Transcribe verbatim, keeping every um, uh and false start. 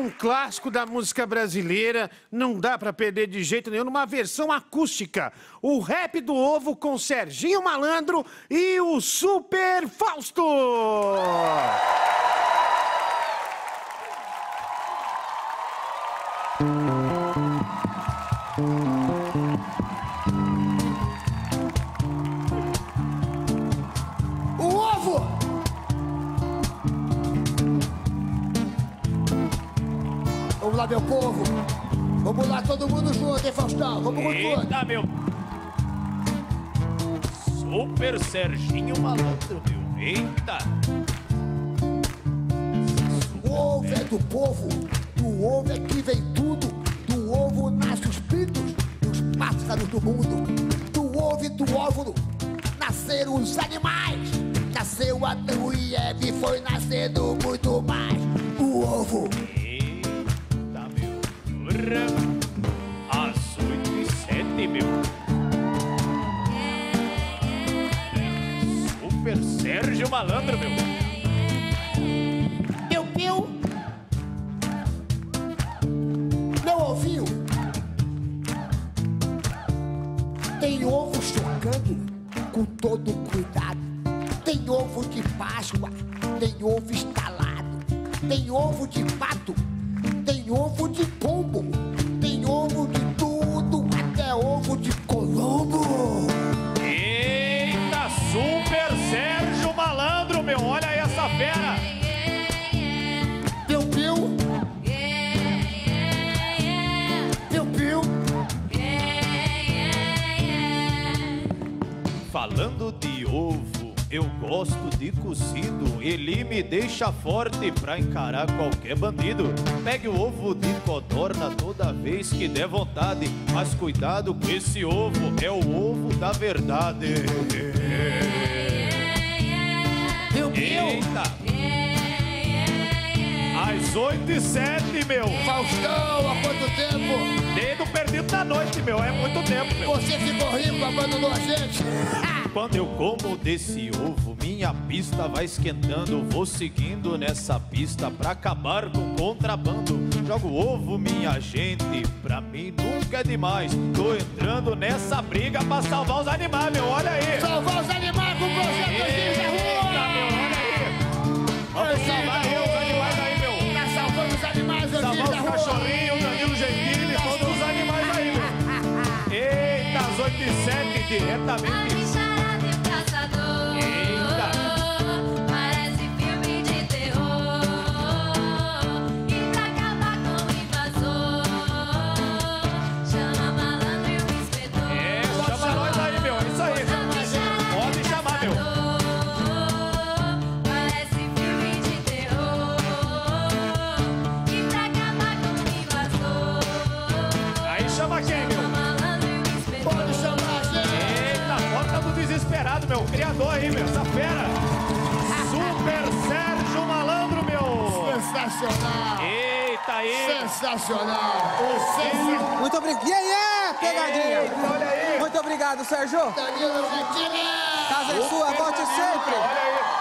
um clássico da música brasileira, não dá pra perder de jeito nenhum, numa versão acústica. O Rap do Ovo com Serginho Malandro e o Super Fausto! O ovo! Vamos lá, meu povo. Vamos lá, todo mundo junto, hein, Faustão? Vamos com tudo. Eita, meu. Super Serginho Malandro, meu. Eita. O ovo é do povo, do ovo é que vem tudo. Do ovo nasce os pintos, os pássaros do mundo. Do ovo e do óvulo nasceram os animais. Nasceu Adão e Eva e foi nascendo muito mais. O ovo. Eita, meu. Às oito e sete, meu. Super Sérgio Malandro, meu. Piu-piu. Meu ovinho. Tem ovo chocando com todo cuidado. Tem ovo de Páscoa, tem ovo estalado. Tem ovo de pato, tem ovo de pombo. Tem ovo de tudo, até ovo de Colombo. Eita, Super Sérgio Malandro, meu. Olha aí essa fera. Piu-piu. Piu-piu. Falando de ovo, eu gosto de cozido. Ele me deixa forte pra encarar qualquer bandido. Pegue o ovo de codorna toda vez que der vontade. Mas cuidado com esse ovo, é o ovo da verdade. Eita! Às oito e sete, meu. Faustão, há quanto tempo? Dedo perdido da noite, meu. É muito tempo, meu. Você ficou rico, abandonou a gente? Quando eu como desse ovo, minha pista vai esquentando. Vou seguindo nessa pista pra acabar com o contrabando. Jogo ovo, minha gente, pra mim nunca é demais. Tô entrando nessa briga pra salvar os animais, meu. Olha aí. Salvar os animais com o projeto Giz é rua! Eita, meu, olha aí. Vamos salvar aí os animais aí, meu. Tá salvando os animais, Giz Salvar é os rua! cachorrinhos, Danilo Gentili, todos os animais aí, meu. Eita, às oito e sete, diretamente. Meu, criador aí, meu, essa fera. Super Sérgio Malandro, meu. Sensacional. Eita aí. Sensacional. Sensacional. Muito obrigado. Yeah, yeah, pegadinha. Eita, olha aí. Muito obrigado, Sérgio. Danilo Gentili. Casa é sua, volte sempre. Olha aí.